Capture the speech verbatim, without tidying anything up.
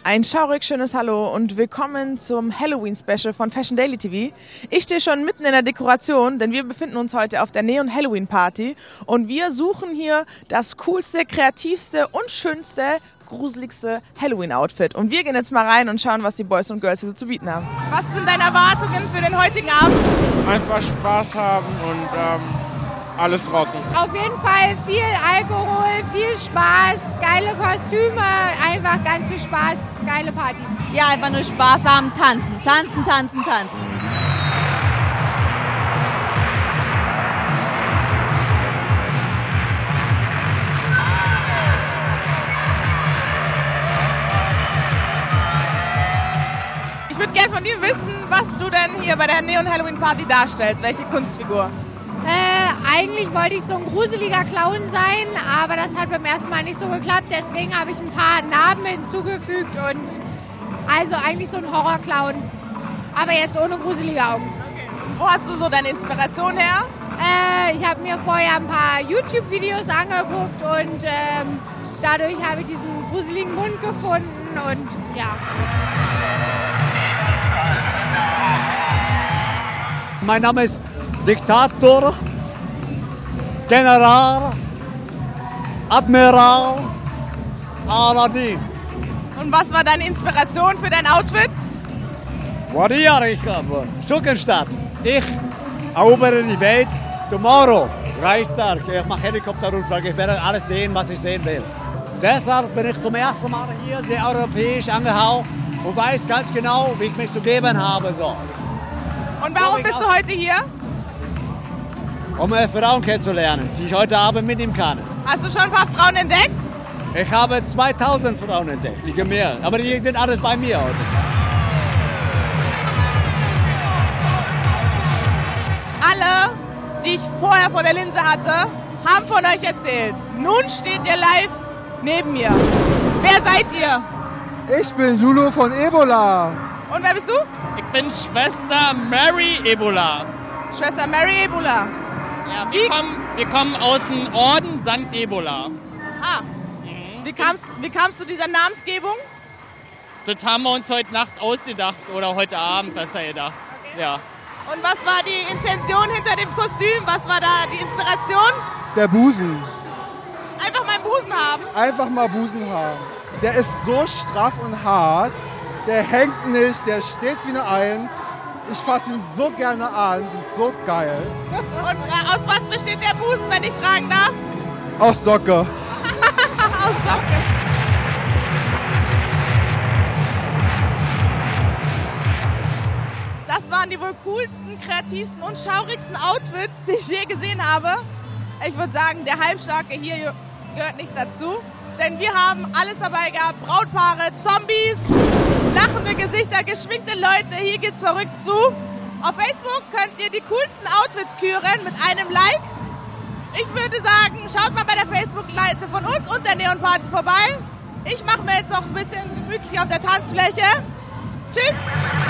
Ein schaurig schönes Hallo und willkommen zum Halloween-Special von Fashion Daily T V. Ich stehe schon mitten in der Dekoration, denn wir befinden uns heute auf der Neon Halloween Party und wir suchen hier das coolste, kreativste und schönste, gruseligste Halloween-Outfit. Und wir gehen jetzt mal rein und schauen, was die Boys und Girls hier so zu bieten haben. Was sind deine Erwartungen für den heutigen Abend? Einfach Spaß haben und ähm, alles rocken. Auf jeden Fall viel Alkohol, viel Spaß, geile Kostüme, einfach ganz viel Spaß, geile Party. Ja, einfach nur Spaß haben, tanzen, tanzen, tanzen, tanzen. Ich würde gerne von dir wissen, was du denn hier bei der Neon Halloween Party darstellst. Welche Kunstfigur? Äh, eigentlich wollte ich so ein gruseliger Clown sein, aber das hat beim ersten Mal nicht so geklappt. Deswegen habe ich ein paar Narben hinzugefügt und also eigentlich so ein Horrorclown, aber jetzt ohne gruselige Augen. Okay. Wo hast du so deine Inspiration her? Äh, ich habe mir vorher ein paar YouTube-Videos angeguckt und ähm, dadurch habe ich diesen gruseligen Mund gefunden und ja. Mein Name ist Diktator, General, Admiral, Aladdin. Und was war deine Inspiration für dein Outfit? Warrior, ich habe Schurkenstadt. Ich erobere die Welt. Tomorrow, Reichstag. Ich mache Helikopterrundflug. Ich werde alles sehen, was ich sehen will. Deshalb bin ich zum ersten Mal hier, sehr europäisch angehaucht und weiß ganz genau, wie ich mich zu geben habe. So. Und warum bist du heute hier? Um Frauen kennenzulernen, die ich heute Abend mitnehmen kann. Hast du schon ein paar Frauen entdeckt? Ich habe zweitausend Frauen entdeckt, die mehr. Aber die sind alles bei mir heute. Alle, die ich vorher vor der Linse hatte, haben von euch erzählt. Nun steht ihr live neben mir. Wer seid ihr? Ich bin Lulu von Ebola. Und wer bist du? Ich bin Schwester Mary Ebola. Schwester Mary Ebola. Ja, wir, kommen, wir kommen aus dem Orden Sankt Ebola. Aha. Wie kamst, wie kamst du zu dieser Namensgebung? Das haben wir uns heute Nacht ausgedacht oder heute Abend besser gedacht. Okay. Ja. Und was war die Intention hinter dem Kostüm? Was war da die Inspiration? Der Busen. Einfach meinen Busen haben. Einfach mal Busen haben. Der ist so straff und hart. Der hängt nicht, der steht wie eine Eins. Ich fasse ihn so gerne an, das ist so geil. Und äh, aus was besteht der Busen, wenn ich fragen darf? Aus Socke. Aus Socke. Das waren die wohl coolsten, kreativsten und schaurigsten Outfits, die ich je gesehen habe. Ich würde sagen, der Halbstarke hier gehört nicht dazu. Denn wir haben alles dabei gehabt. Brautpaare, Zombies, lachende Gesichter, geschminkte Leute. Hier geht's verrückt zu. Auf Facebook könnt ihr die coolsten Outfits küren mit einem Like. Ich würde sagen, schaut mal bei der Facebook-Seite von uns und der Neon Party vorbei. Ich mache mir jetzt noch ein bisschen gemütlich auf der Tanzfläche. Tschüss!